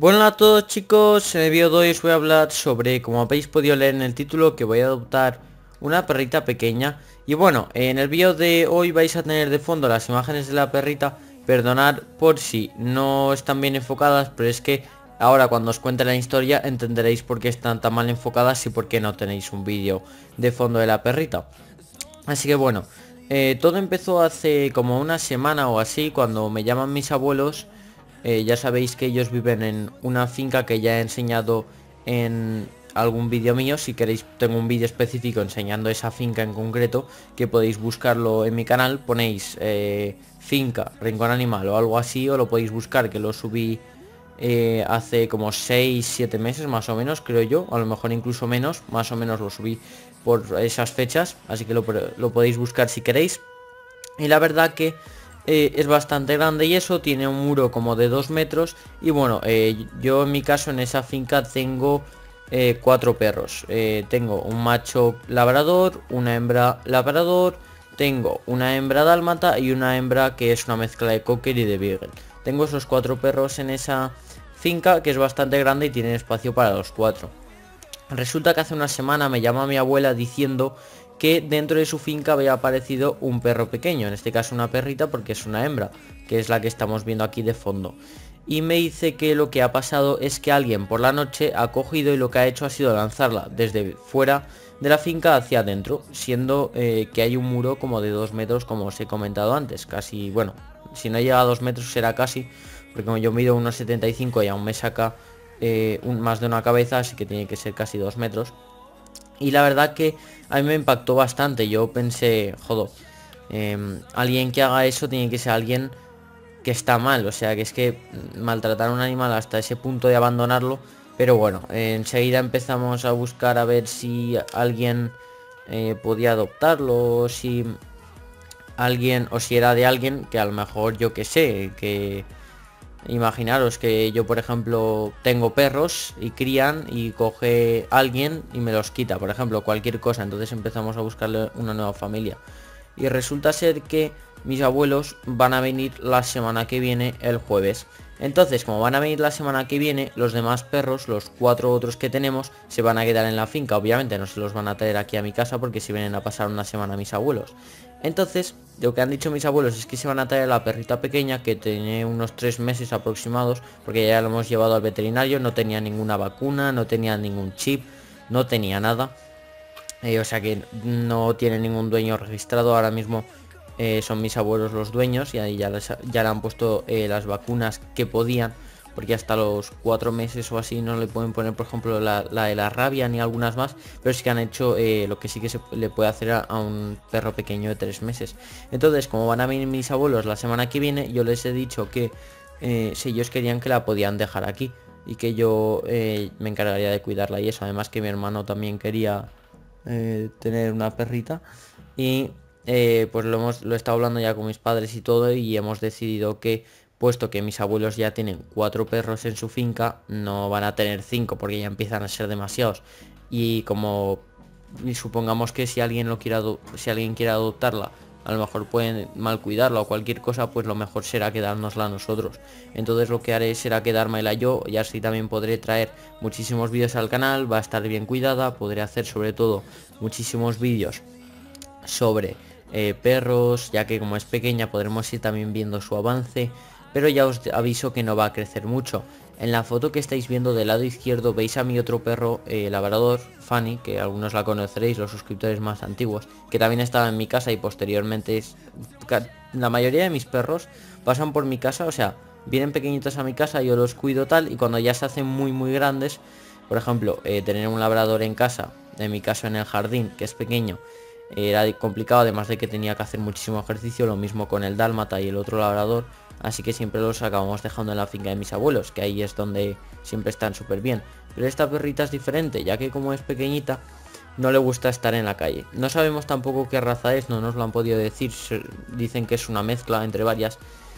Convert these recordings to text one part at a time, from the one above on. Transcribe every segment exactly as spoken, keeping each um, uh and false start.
Bueno a todos chicos, en el vídeo de hoy os voy a hablar sobre, como habéis podido leer en el título, que voy a adoptar una perrita pequeña. Y bueno, en el vídeo de hoy vais a tener de fondo las imágenes de la perrita. Perdonad por si no están bien enfocadas, pero es que ahora cuando os cuente la historia entenderéis por qué están tan mal enfocadas y por qué no tenéis un vídeo de fondo de la perrita. Así que bueno, eh, todo empezó hace como una semana o así, cuando me llaman mis abuelos. Eh, ya sabéis que ellos viven en una finca que ya he enseñado en algún vídeo mío. Si queréis, tengo un vídeo específico enseñando esa finca en concreto, que podéis buscarlo en mi canal. Ponéis eh, finca, rincón animal o algo así, o lo podéis buscar, que lo subí eh, hace como seis siete meses más o menos, creo yo, a lo mejor incluso menos, más o menos lo subí por esas fechas, así que lo, lo podéis buscar si queréis. Y la verdad que eh, es bastante grande y eso, tiene un muro como de dos metros. Y bueno, eh, yo en mi caso en esa finca tengo eh, cuatro perros. Eh, tengo un macho labrador, una hembra labrador, tengo una hembra dálmata y una hembra que es una mezcla de cocker y de beagle. Tengo esos cuatro perros en esa finca, que es bastante grande y tiene espacio para los cuatro. Resulta que hace una semana me llama mi abuela diciendo que dentro de su finca había aparecido un perro pequeño, en este caso una perrita porque es una hembra, que es la que estamos viendo aquí de fondo. Y me dice que lo que ha pasado es que alguien por la noche ha cogido y lo que ha hecho ha sido lanzarla desde fuera de la finca hacia adentro, siendo eh, que hay un muro como de dos metros, como os he comentado antes, casi, bueno, si no llega a dos metros será casi, porque como yo mido uno setenta y cinco y aún me saca eh, un, más de una cabeza, así que tiene que ser casi dos metros. Y la verdad que a mí me impactó bastante. Yo pensé, joder, eh, alguien que haga eso tiene que ser alguien que está mal. O sea, que es que maltratar a un animal hasta ese punto de abandonarlo. Pero bueno, eh, enseguida empezamos a buscar a ver si alguien eh, podía adoptarlo, o si alguien, o si era de alguien que a lo mejor, yo que sé, que... Imaginaros que yo, por ejemplo, tengo perros y crían y coge alguien y me los quita, por ejemplo, cualquier cosa. Entonces empezamos a buscarle una nueva familia. Y resulta ser que mis abuelos van a venir la semana que viene, el jueves. Entonces, como van a venir la semana que viene, los demás perros, los cuatro otros que tenemos, se van a quedar en la finca. Obviamente no se los van a traer aquí a mi casa porque si vienen a pasar una semana mis abuelos. Entonces, lo que han dicho mis abuelos es que se van a traer a la perrita pequeña, que tiene unos tres meses aproximados, porque ya lo hemos llevado al veterinario, no tenía ninguna vacuna, no tenía ningún chip, no tenía nada. Eh, o sea que no tiene ningún dueño registrado ahora mismo. Eh, son mis abuelos los dueños y ahí ya, les, ya le han puesto eh, las vacunas que podían, porque hasta los cuatro meses o así no le pueden poner, por ejemplo, la, la de la rabia ni algunas más, pero sí que han hecho eh, lo que sí que se le puede hacer a, a un perro pequeño de tres meses. Entonces, como van a venir mis abuelos la semana que viene, yo les he dicho que eh, si ellos querían, que la podían dejar aquí y que yo eh, me encargaría de cuidarla y eso. Además que mi hermano también quería eh, tener una perrita y eh, pues lo hemos lo he estado hablando ya con mis padres y todo, y hemos decidido que, puesto que mis abuelos ya tienen cuatro perros en su finca, no van a tener cinco porque ya empiezan a ser demasiados. Y como y supongamos que si alguien lo quiera si alguien quiere adoptarla, a lo mejor pueden mal cuidarla o cualquier cosa, pues lo mejor será quedárnosla nosotros. Entonces lo que haré será quedármela yo, y así también podré traer muchísimos vídeos al canal, va a estar bien cuidada, podré hacer sobre todo muchísimos vídeos sobre eh, perros, ya que como es pequeña podremos ir también viendo su avance, pero ya os aviso que no va a crecer mucho. En la foto que estáis viendo del lado izquierdo veis a mi otro perro eh, labrador, Fanny, que algunos la conoceréis, los suscriptores más antiguos, que también estaba en mi casa y posteriormente es... La mayoría de mis perros pasan por mi casa, o sea, vienen pequeñitos a mi casa, yo los cuido tal, y cuando ya se hacen muy muy grandes, por ejemplo, eh, tener un labrador en casa, en mi caso en el jardín, que es pequeño, era complicado, además de que tenía que hacer muchísimo ejercicio, lo mismo con el dálmata y el otro labrador, así que siempre los acabamos dejando en la finca de mis abuelos, que ahí es donde siempre están súper bien. Pero esta perrita es diferente, ya que como es pequeñita, no le gusta estar en la calle. No sabemos tampoco qué raza es, no nos lo han podido decir, dicen que es una mezcla entre varias.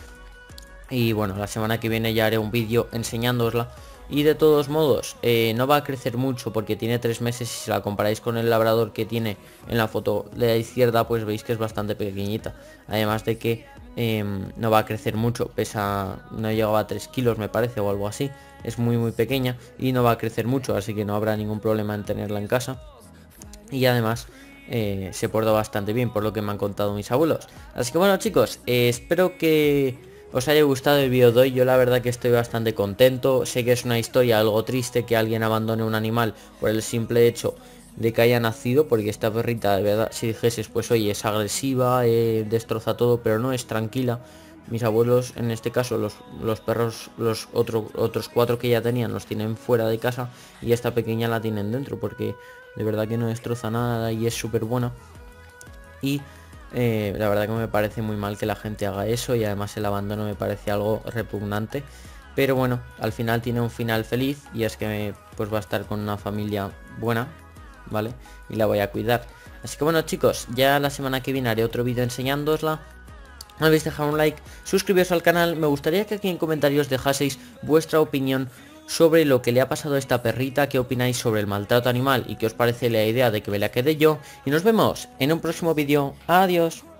Y bueno, la semana que viene ya haré un vídeo enseñándosla. Y de todos modos, eh, no va a crecer mucho porque tiene tres meses, y si la comparáis con el labrador que tiene en la foto de la izquierda, pues veis que es bastante pequeñita. Además de que eh, no va a crecer mucho, pesa, no llegaba a tres kilos me parece o algo así. es muy muy pequeña y no va a crecer mucho, así que no habrá ningún problema en tenerla en casa. Y además eh, se porta bastante bien, por lo que me han contado mis abuelos. Así que bueno, chicos, eh, espero que os haya gustado el vídeo de hoy. Yo la verdad que estoy bastante contento. Sé que es una historia algo triste que alguien abandone un animal por el simple hecho de que haya nacido, porque esta perrita, de verdad, si dijeses, pues oye, es agresiva, eh, destroza todo, pero no, es tranquila. Mis abuelos, en este caso, los, los perros, los otro, otros cuatro que ya tenían, los tienen fuera de casa, y esta pequeña la tienen dentro, porque de verdad que no destroza nada y es súper buena. Y eh, la verdad que me parece muy mal que la gente haga eso, y además el abandono me parece algo repugnante. Pero bueno, al final tiene un final feliz, y es que pues va a estar con una familia buena, ¿vale? Y la voy a cuidar. Así que bueno, chicos, ya la semana que viene haré otro vídeo enseñándosla. No olvidéis dejar un like, suscribiros al canal. Me gustaría que aquí en comentarios dejaseis vuestra opinión sobre lo que le ha pasado a esta perrita, qué opináis sobre el maltrato animal y qué os parece la idea de que me la quede yo. Y nos vemos en un próximo vídeo. Adiós.